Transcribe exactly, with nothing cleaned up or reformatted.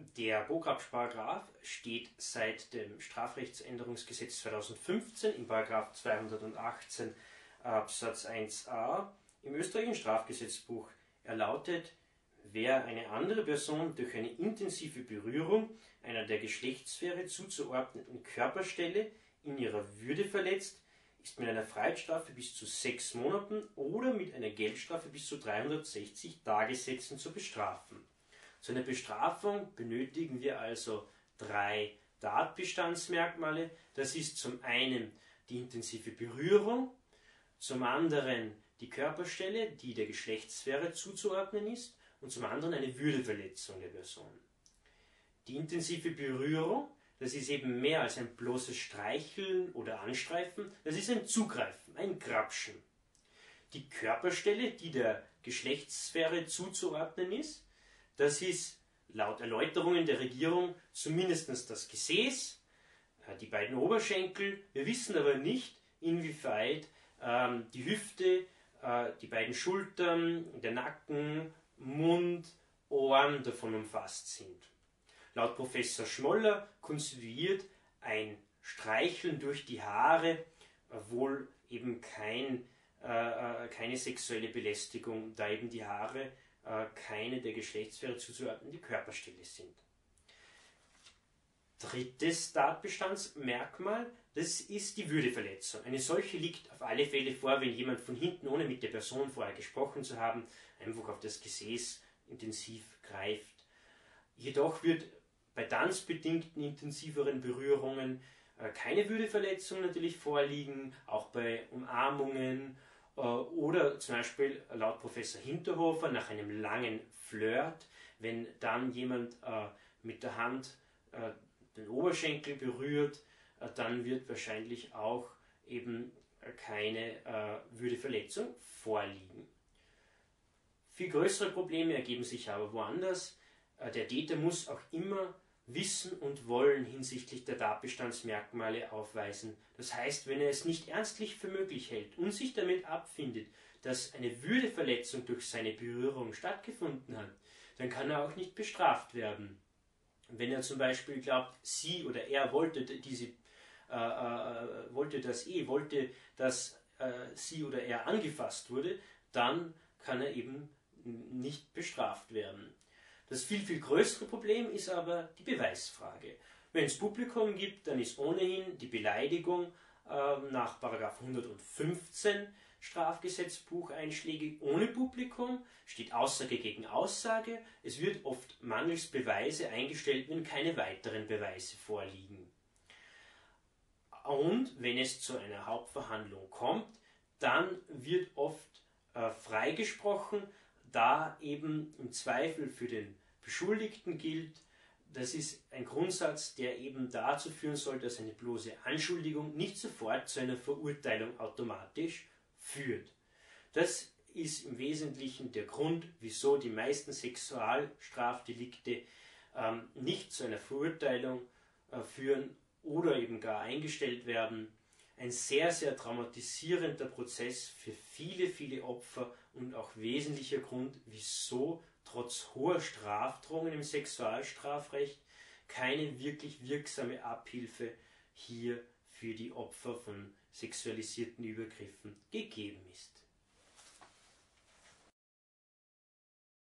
Der Burgrad-Paragraph steht seit dem Strafrechtsänderungsgesetz zweitausendfünfzehn in Paragraph zweihundertachtzehn Absatz eins a im österreichischen Strafgesetzbuch. Er lautet: Wer eine andere Person durch eine intensive Berührung einer der Geschlechtssphäre zuzuordnenden Körperstelle in ihrer Würde verletzt, ist mit einer Freiheitsstrafe bis zu sechs Monaten oder mit einer Geldstrafe bis zu dreihundertsechzig Tagessätzen zu bestrafen. Zu einer Bestrafung benötigen wir also drei Tatbestandsmerkmale. Das ist zum einen die intensive Berührung, zum anderen die Körperstelle, die der Geschlechtssphäre zuzuordnen ist, und zum anderen eine Würdeverletzung der Person. Die intensive Berührung, das ist eben mehr als ein bloßes Streicheln oder Anstreifen, das ist ein Zugreifen, ein Grapschen. Die Körperstelle, die der Geschlechtssphäre zuzuordnen ist, das ist laut Erläuterungen der Regierung zumindest das Gesäß, die beiden Oberschenkel. Wir wissen aber nicht, inwieweit ähm, die Hüfte, äh, die beiden Schultern, der Nacken, Mund, Ohren davon umfasst sind. Laut Professor Schmoller konstituiert ein Streicheln durch die Haare wohl eben kein, äh, keine sexuelle Belästigung, da eben die Haare keine der Geschlechtssphäre zuzuordnende Körperstelle sind. Drittes Tatbestandsmerkmal, das ist die Würdeverletzung. Eine solche liegt auf alle Fälle vor, wenn jemand von hinten, ohne mit der Person vorher gesprochen zu haben, einfach auf das Gesäß intensiv greift. Jedoch wird bei tanzbedingten intensiveren Berührungen keine Würdeverletzung natürlich vorliegen, auch bei Umarmungen oder zum Beispiel laut Professor Hinterhofer nach einem langen Flirt, wenn dann jemand äh, mit der Hand äh, den Oberschenkel berührt, äh, dann wird wahrscheinlich auch eben keine äh, Würdeverletzung vorliegen. Viel größere Probleme ergeben sich aber woanders. Äh, der Täter muss auch immer Wissen und Wollen hinsichtlich der Tatbestandsmerkmale aufweisen. Das heißt, wenn er es nicht ernstlich für möglich hält und sich damit abfindet, dass eine Würdeverletzung durch seine Berührung stattgefunden hat, dann kann er auch nicht bestraft werden. Wenn er zum Beispiel glaubt, sie oder er wollte diese, äh, äh, wollte das eh, wollte, dass äh, sie oder er angefasst wurde, dann kann er eben nicht bestraft werden. Das viel, viel größere Problem ist aber die Beweisfrage. Wenn es Publikum gibt, dann ist ohnehin die Beleidigung äh, nach Paragraph hundertfünfzehn Strafgesetzbuch einschlägig. Ohne Publikum steht Aussage gegen Aussage. Es wird oft mangels Beweise eingestellt, wenn keine weiteren Beweise vorliegen. Und wenn es zu einer Hauptverhandlung kommt, dann wird oft äh, freigesprochen, da eben im Zweifel für den Beschuldigten gilt. Das ist ein Grundsatz, der eben dazu führen soll, dass eine bloße Anschuldigung nicht sofort zu einer Verurteilung automatisch führt. Das ist im Wesentlichen der Grund, wieso die meisten Sexualstrafdelikte ähm, nicht zu einer Verurteilung äh, führen oder eben gar eingestellt werden. Ein sehr, sehr traumatisierender Prozess für viele, viele Opfer und auch wesentlicher Grund, wieso trotz hoher Strafdrohungen im Sexualstrafrecht keine wirklich wirksame Abhilfe hier für die Opfer von sexualisierten Übergriffen gegeben ist.